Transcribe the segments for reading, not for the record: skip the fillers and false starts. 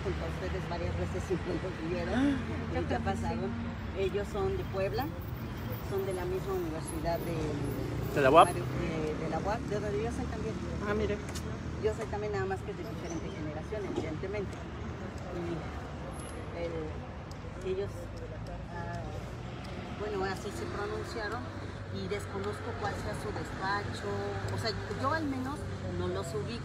junto a ustedes varias veces y no los vieron, ya pasaron. Ellos son de Puebla, son de la misma universidad ¿De la UAP? De la UAP, de donde yo soy también. Ah, mire. Yo soy también, nada más que de diferente generación, evidentemente. Y ellos, bueno, así se pronunciaron y desconozco cuál sea su despacho. O sea, yo al menos no los ubico.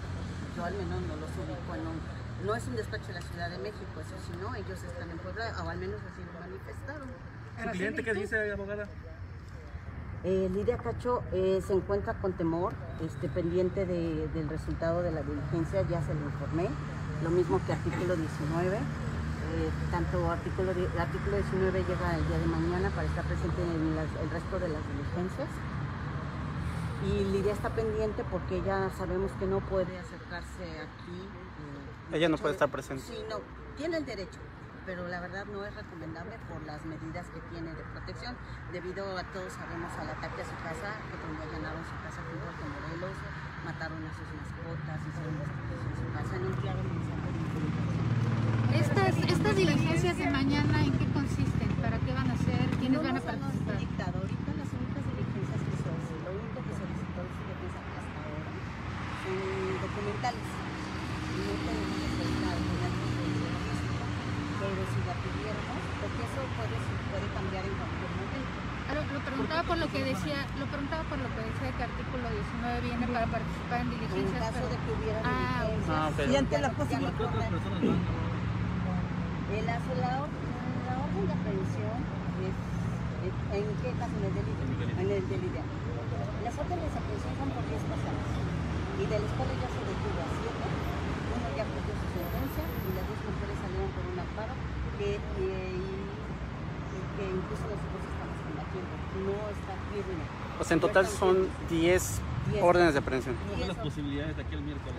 No es un despacho de la Ciudad de México, eso sí, no, ellos están en Puebla, o al menos así lo manifestaron. ¿Su cliente qué dice, abogada? Lidia Cacho se encuentra con temor, pendiente del resultado de la diligencia, ya se lo informé, lo mismo que artículo 19, tanto artículo 19 llega el día de mañana para estar presente en el resto de las diligencias. Y Lidia está pendiente porque ella sabemos que no puede acercarse aquí. Ella no puede estar presente. Sí, no, tiene el derecho, pero la verdad no es recomendable por las medidas que tiene de protección, debido a todos sabemos al ataque a su casa, que cuando allanaron su casa en Puerto Morelos, mataron a sus mascotas, hicieron destrozos en su casa, anunciaron mensajes de intimidación. Estas diligencias de mañana, ¿en qué consisten? ¿Para qué van a ser? ¿Quiénes van a participar? Dictado. Ahorita las únicas diligencias que se hacen, lo único que solicitó su defensa hasta ahora son documentales. No tenemos necesidad pero si la pidiéramos, porque eso puede cambiar en cualquier momento. Lo preguntaba por lo que decía que artículo 19 viene para participar en diligencias. En caso de que hubiera okay. Y ante la posibilidad. La orden de aprehensión es ¿en qué caso? En el de Lidia. Las órdenes de aprehensión son por 10 personas y de las cuales ya se detuvo a 7. Uno ya cumplió su sentencia y las 2 mujeres salieron por un amparo que incluso nosotros estamos combatiendo. No está firme. O sea, en total son 10 órdenes de aprehensión. ¿Cómo ven las posibilidades de aquí el miércoles?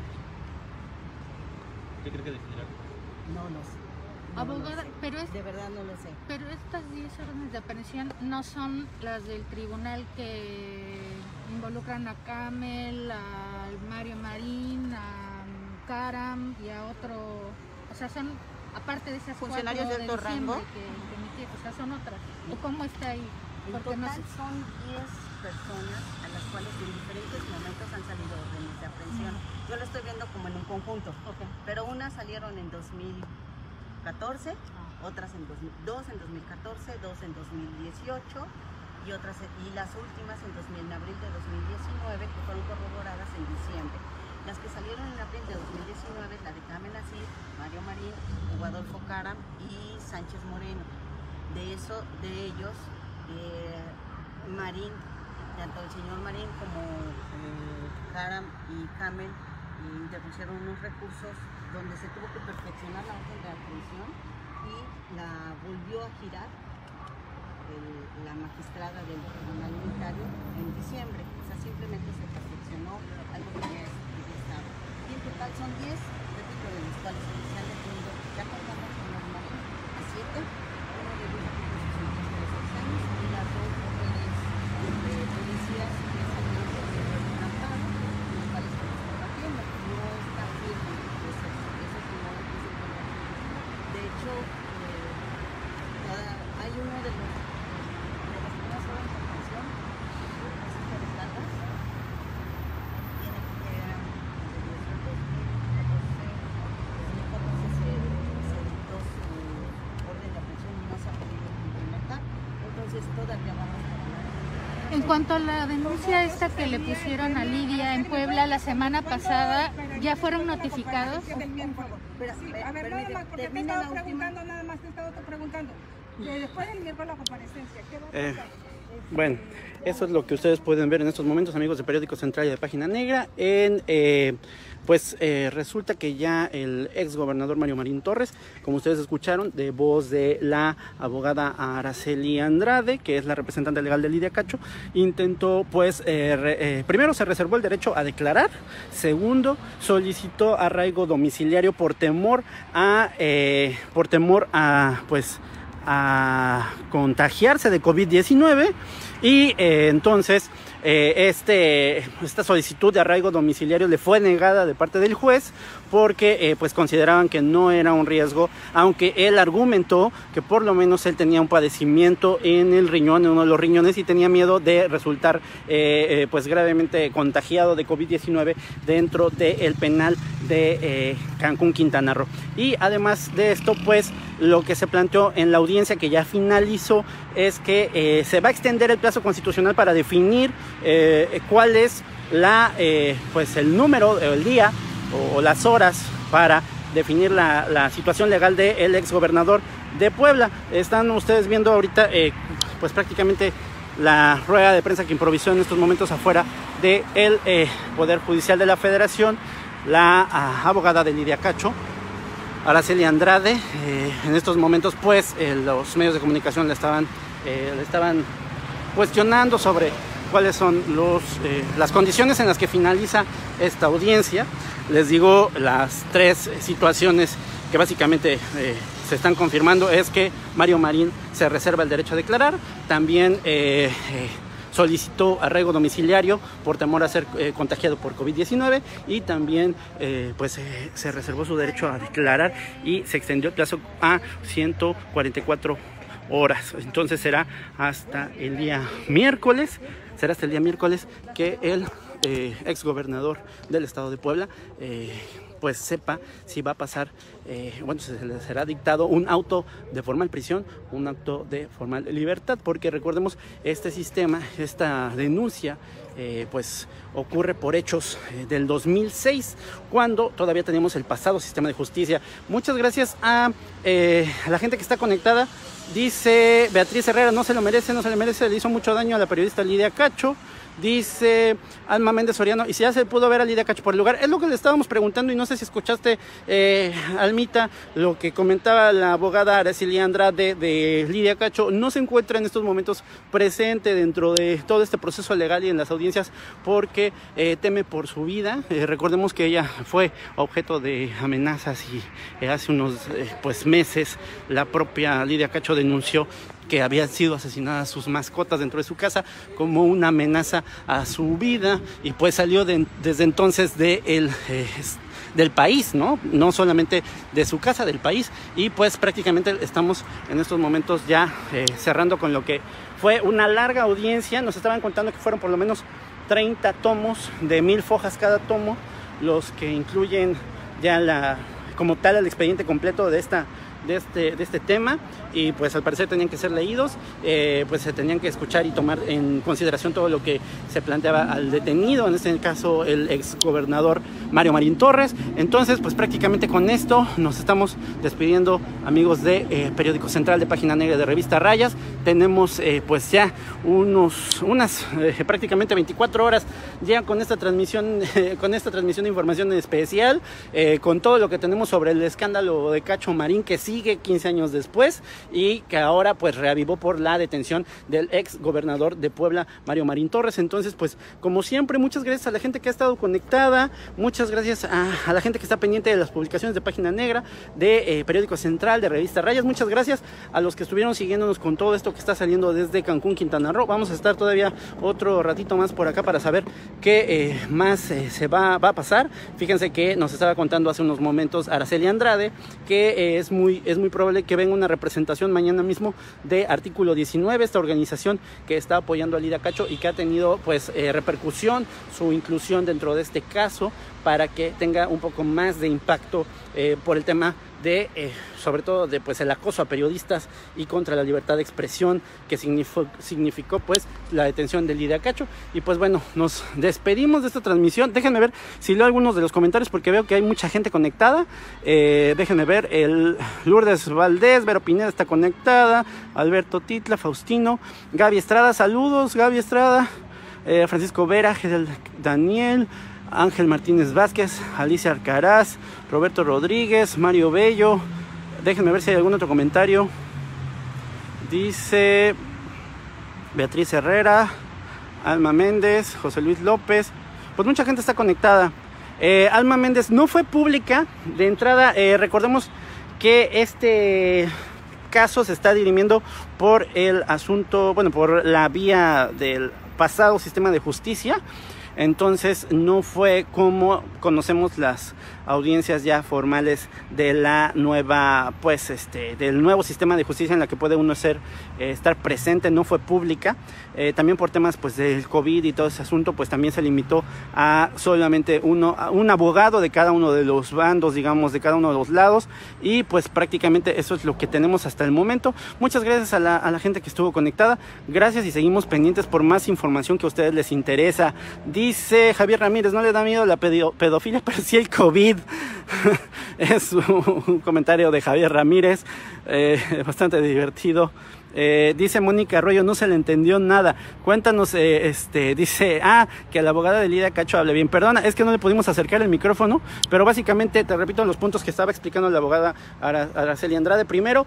¿Qué cree que definirá? No lo sé. Abogada, de verdad no lo sé. Pero estas 10 órdenes de aprehensión no son las del tribunal que involucran a Camel, a Mario Marín, a Karam y a otro, o sea, son aparte de esas funcionarios de alto rango que emití, o sea, son otras. ¿O cómo está ahí? En total son 10 personas a las cuales en diferentes momentos han salido órdenes de aprehensión. Yo lo estoy viendo como en un conjunto, pero unas salieron en 2014, otras en 2 en 2014, 2 en 2018 y las últimas en abril de 2019, que fueron corroboradas en diciembre. Las que salieron en abril de 2019, la de Carmen Asís, Mario Marín, Hugo Adolfo Karam y Sánchez Moreno. De ellos, Marín, tanto el señor Marín como Karam y Camel interpusieron unos recursos donde se tuvo que perfeccionar la orden de aprehensión y la volvió a girar la magistrada del Tribunal Unitario en diciembre. O sea, simplemente se perfeccionó algo que ya estaba. Y en total son 10, repito, de los cuales se han detenido, ya contamos con los Marín a 7, uno de ellos cumple sus sentencias de 6 años y las 2 mujeres policías que salieron por un amparo, los cuales estamos combatiendo. No está firme eso no es de hecho, hay uno de las primeras horas de atención, Francisco de Platas, tiene que llegar desde 2014 se dictó su orden de aprehensión y no se ha podido implementar, entonces todavía vamos a hablar. En cuanto a la denuncia esta que le pusieron a Lidia en Puebla la semana pasada, ¿ya fueron notificados? A ver, nada más, porque te he estado preguntando, nada más te he estado preguntando. Después del miércoles la comparecencia, ¿qué va a pasar? Bueno, eso es lo que ustedes pueden ver en estos momentos, amigos de Periódico Central y de Página Negra. Resulta que ya el ex gobernador Mario Marín Torres, como ustedes escucharon, de voz de la abogada Araceli Andrade, que es la representante legal de Lidia Cacho, intentó, primero se reservó el derecho a declarar, segundo, solicitó arraigo domiciliario por temor a contagiarse de COVID-19 y entonces esta solicitud de arraigo domiciliario le fue negada de parte del juez porque pues consideraban que no era un riesgo, aunque él argumentó que por lo menos él tenía un padecimiento en el riñón, en uno de los riñones, y tenía miedo de resultar pues gravemente contagiado de COVID-19 dentro del penal de Cancún, Quintana Roo. Y además de esto, pues lo que se planteó en la audiencia que ya finalizó es que se va a extender el plazo constitucional para definir cuál es pues el número, el día o las horas para definir la situación legal del exgobernador de Puebla. Están ustedes viendo ahorita pues prácticamente la rueda de prensa que improvisó en estos momentos afuera del Poder Judicial de la Federación la abogada de Lidia Cacho, Araceli Andrade. En estos momentos pues los medios de comunicación le estaban cuestionando sobre cuáles son las condiciones en las que finaliza esta audiencia. Les digo, las tres situaciones que básicamente se están confirmando es que Mario Marín se reserva el derecho a declarar, también solicitó arraigo domiciliario por temor a ser contagiado por COVID-19 y también pues se reservó su derecho a declarar y se extendió el plazo a 144 horas. Entonces será hasta el día miércoles, que el exgobernador del estado de Puebla pues sepa si va a pasar, se le será dictado un auto de formal prisión, un acto de formal libertad, porque recordemos, este sistema, esta denuncia, pues ocurre por hechos del 2006, cuando todavía teníamos el pasado sistema de justicia. Muchas gracias a la gente que está conectada. Dice Beatriz Herrera, no se lo merece, le hizo mucho daño a la periodista Lidia Cacho. Dice Alma Méndez Soriano, y si ya se pudo ver a Lidia Cacho por el lugar. Es lo que le estábamos preguntando y no sé si escuchaste, Almita, lo que comentaba la abogada Araceli Andrade de Lidia Cacho. No se encuentra en estos momentos presente dentro de todo este proceso legal y en las audiencias porque teme por su vida. Recordemos que ella fue objeto de amenazas y hace unos meses la propia Lidia Cacho denunció que habían sido asesinadas sus mascotas dentro de su casa como una amenaza a su vida, y pues salió desde entonces del país, no solamente de su casa, del país, y pues prácticamente estamos en estos momentos ya cerrando con lo que fue una larga audiencia. Nos estaban contando que fueron por lo menos 30 tomos de 1000 fojas cada tomo, los que incluyen ya como tal el expediente completo de este tema, y pues al parecer tenían que ser leídos, pues se tenían que escuchar y tomar en consideración todo lo que se planteaba al detenido, en este caso el exgobernador Mario Marín Torres. Entonces pues prácticamente con esto nos estamos despidiendo, amigos de Periódico Central, de Página Negra, de Revista Rayas. Tenemos pues ya unas prácticamente 24 horas ya con esta transmisión de información especial, con todo lo que tenemos sobre el escándalo de Cacho Marín, que sigue 15 años después y que ahora pues reavivó por la detención del ex gobernador de Puebla, Mario Marín Torres. Entonces pues como siempre, muchas gracias a la gente que ha estado conectada, muchas gracias a la gente que está pendiente de las publicaciones de Página Negra, de Periódico Central, de Revista Rayas. Muchas gracias a los que estuvieron siguiéndonos con todo esto que está saliendo desde Cancún, Quintana Roo. Vamos a estar todavía otro ratito más por acá para saber qué más se va a pasar. Fíjense que nos estaba contando hace unos momentos Araceli Andrade que es muy probable que venga una representación mañana mismo de Artículo 19, esta organización que está apoyando a Lidia Cacho y que ha tenido pues repercusión su inclusión dentro de este caso, para que tenga un poco más de impacto por el tema de sobre todo de pues el acoso a periodistas y contra la libertad de expresión que significó pues la detención de Lidia Cacho. Y pues bueno, nos despedimos de esta transmisión. Déjenme ver si leo algunos de los comentarios porque veo que hay mucha gente conectada. Déjenme ver, el Lourdes Valdés, Vero Pineda está conectada, Alberto Titla, Faustino, Gaby Estrada, saludos Gaby Estrada, Francisco Vera, Daniel, Ángel Martínez Vázquez, Alicia Alcaraz, Roberto Rodríguez, Mario Bello. Déjenme ver si hay algún otro comentario. Dice Beatriz Herrera, Alma Méndez, José Luis López. Pues mucha gente está conectada. Alma Méndez no fue pública de entrada. Recordemos que caso se está dirimiendo por el asunto, bueno, por la vía del pasado sistema de justicia. Entonces no fue como conocemos las audiencias ya formales de la nueva, pues del nuevo sistema de justicia en la que puede uno estar presente. No fue pública, también por temas pues del COVID y todo ese asunto, pues también se limitó a solamente un abogado de cada uno de los bandos, digamos, de cada uno de los lados, y pues prácticamente eso es lo que tenemos hasta el momento. Muchas gracias a la gente que estuvo conectada, gracias, y seguimos pendientes por más información que a ustedes les interesa. Dice Javier Ramírez, no le da miedo la pedofilia, pero sí el COVID. Es un comentario de Javier Ramírez, bastante divertido. Dice Mónica Arroyo, no se le entendió nada. Cuéntanos, dice, que la abogada de Lidia Cacho hable bien. Perdona, es que no le pudimos acercar el micrófono, pero básicamente te repito los puntos que estaba explicando la abogada Araceli Andrade. Primero,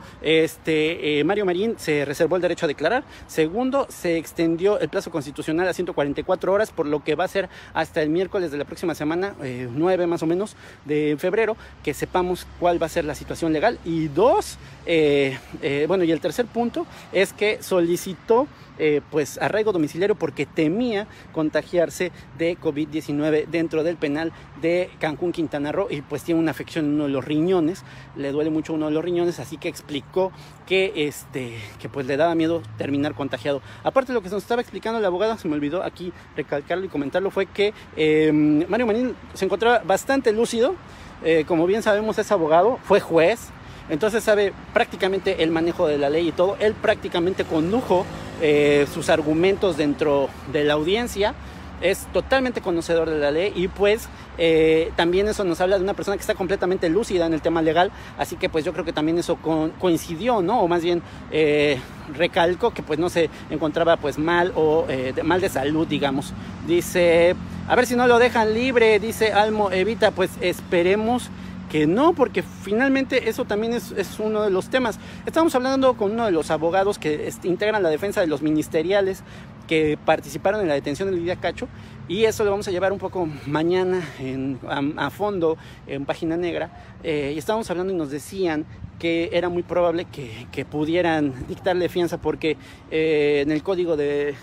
Mario Marín se reservó el derecho a declarar. Segundo, se extendió el plazo constitucional a 144 horas, por lo que va a ser hasta el miércoles de la próxima semana, 9 más o menos de febrero, que sepamos cuál va a ser la situación legal. Y dos, bueno, y el tercer punto es que solicitó pues arraigo domiciliario porque temía contagiarse de COVID-19 dentro del penal de Cancún, Quintana Roo, y pues tiene una afección en uno de los riñones, le duele mucho uno de los riñones, así que explicó que pues le daba miedo terminar contagiado. Aparte de lo que nos estaba explicando la abogada, se me olvidó aquí recalcarlo y comentarlo, fue que Mario Marín se encontraba bastante lúcido, como bien sabemos es abogado, fue juez, entonces sabe prácticamente el manejo de la ley y todo. Él prácticamente condujo sus argumentos dentro de la audiencia, es totalmente conocedor de la ley, y pues también eso nos habla de una persona que está completamente lúcida en el tema legal, así que pues yo creo que también eso coincidió, ¿no? O más bien recalcó que pues no se encontraba pues mal o mal de salud, digamos. Dice, a ver si no lo dejan libre, dice Almo Evita, pues esperemos que no, porque finalmente eso también es uno de los temas. Estamos hablando con uno de los abogados que integran la defensa de los ministeriales que participaron en la detención de Lidia Cacho, y eso lo vamos a llevar un poco mañana a fondo en Página Negra, y estábamos hablando y nos decían que era muy probable que pudieran dictarle fianza porque en el código de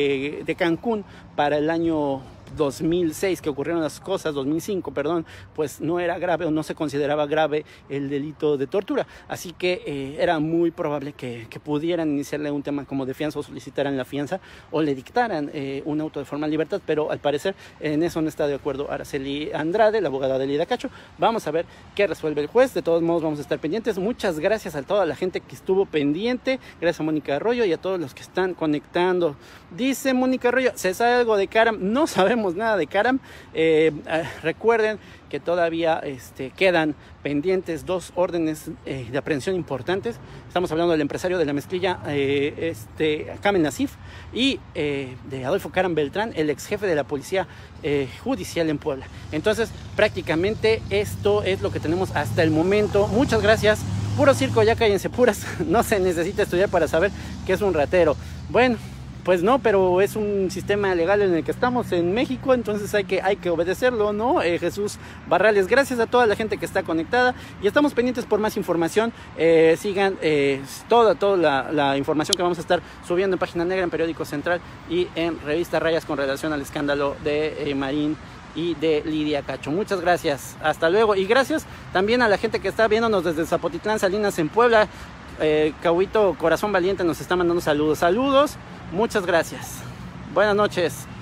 Cancún para el año 2006 que ocurrieron las cosas, 2005, perdón, pues no era grave o no se consideraba grave el delito de tortura, así que era muy probable que pudieran iniciarle un tema como de fianza o solicitaran la fianza o le dictaran un auto de formal libertad, pero al parecer en eso no está de acuerdo Araceli Andrade, la abogada de Lidia Cacho. Vamos a ver qué resuelve el juez, de todos modos vamos a estar pendientes. Muchas gracias a toda la gente que estuvo pendiente, gracias a Mónica Arroyo y a todos los que están conectando. Dice Mónica Arroyo, ¿se sabe algo de Caram? No sabemos nada de Caram. Recuerden que todavía quedan pendientes 2 órdenes de aprehensión importantes. Estamos hablando del empresario de la mezclilla, Kamel Nasif, y de Adolfo Caram Beltrán, el ex jefe de la policía judicial en Puebla. Entonces prácticamente esto es lo que tenemos hasta el momento. Muchas gracias. Puro circo, ya cállense puras. No se necesita estudiar para saber que es un ratero. Bueno, pues no, pero es un sistema legal en el que estamos en México, entonces hay que obedecerlo, ¿no? Jesús Barrales, gracias a toda la gente que está conectada y estamos pendientes por más información. Sigan toda la información que vamos a estar subiendo en Página Negra, en Periódico Central y en Revista Rayas con relación al escándalo de Marín y de Lidia Cacho. Muchas gracias, hasta luego, y gracias también a la gente que está viéndonos desde Zapotitlán, Salinas, en Puebla. Cahuito Corazón Valiente nos está mandando saludos. Muchas gracias. Buenas noches.